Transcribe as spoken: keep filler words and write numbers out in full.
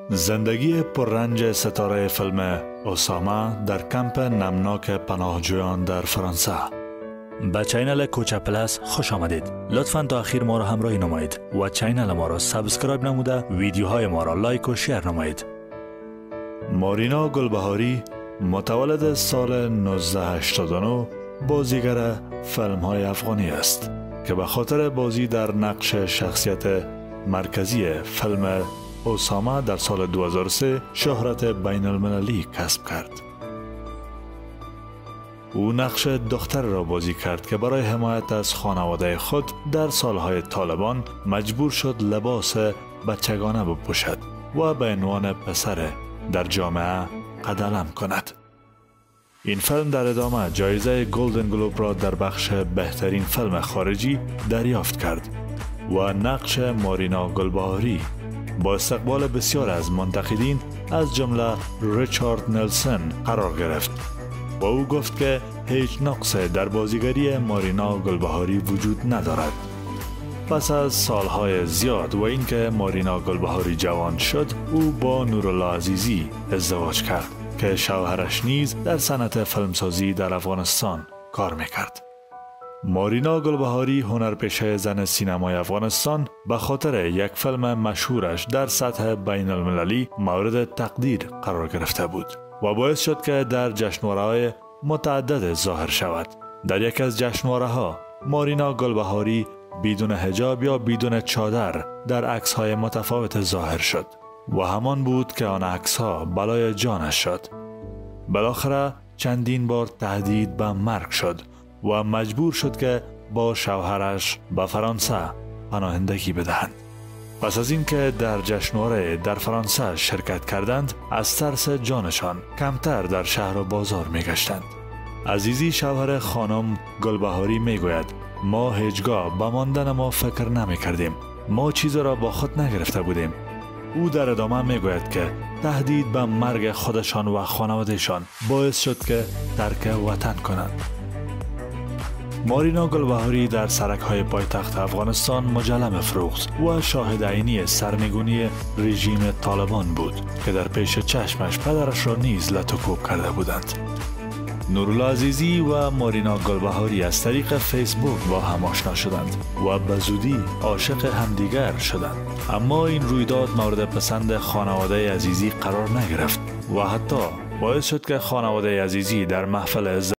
زندگی پررنج ستاره فیلم اسامه در کمپ نمناک پناهجویان در فرانسه. به چینل کوچه پلاس خوش آمدید. لطفاً تا اخیر ما را همراهی نمایید و چینل ما را سابسکرایب نموده ویدیوهای ما را لایک و شیر نمایید. مارینا گلبهاری متولد سال نوزده هشتاد و نه بازیگر فیلم های افغانی است که به خاطر بازی در نقش شخصیت مرکزی فیلم اسامه در سال دو هزار و سه شهرت بین المللی کسب کرد. او نقش دختر را بازی کرد که برای حمایت از خانواده خود در سالهای طالبان مجبور شد لباس بچگانه بپوشد و به عنوان پسر در جامعه قدم کند. این فیلم در ادامه جایزه گلدن گلوب را در بخش بهترین فیلم خارجی دریافت کرد و نقش مارینا گلبهاری با استقبال بسیار از منتقدین از جمله ریچارد نلسون قرار گرفت و او گفت که هیچ نقصی در بازیگری مارینا گلبهاری وجود ندارد. پس از سالهای زیاد و اینکه مارینا گلبهاری جوان شد، او با نورالله عزیزی ازدواج کرد که شوهرش نیز در صنعت فیلمسازی در افغانستان کار میکرد. مارینا گلبهاری هنرپیشه زن سینمای افغانستان به خاطر یک فیلم مشهورش در سطح بین المللی مورد تقدیر قرار گرفته بود و باعث شد که در جشنواره‌های متعدد ظاهر شود. در یک از جشنواره‌ها مارینا گلبهاری بدون حجاب یا بدون چادر در عکس‌های متفاوت ظاهر شد و همان بود که آن عکس‌ها بلای جانش شد. بالاخره چندین بار تهدید به مرگ شد و مجبور شد که با شوهرش به فرانسه پناهندگی بدهند. پس از اینکه در جشنواره در فرانسه شرکت کردند، از ترس جانشان کمتر در شهر و بازار می گشتند. عزیزی شوهر خانم گلبهاری می گوید ما هیچگاه به ماندن ما فکر نمی کردیم. ما چیز را با خود نگرفته بودیم. او در ادامه می گوید که تهدید به مرگ خودشان و خانوادهشان باعث شد که ترک وطن کنند. مارینا گلبهاری در سرک‌های پایتخت افغانستان مجله فروخت و شاهد عینی سرنگونی رژیم طالبان بود که در پیش چشمش پدرش را نیز لط و کوب کرده بودند. نورالله عزیزی و مارینا گلبهاری از طریق فیسبوک با هم آشنا شدند و به زودی عاشق همدیگر شدند. اما این رویداد مورد پسند خانواده عزیزی قرار نگرفت و حتی باعث شد که خانواده عزیزی در محفل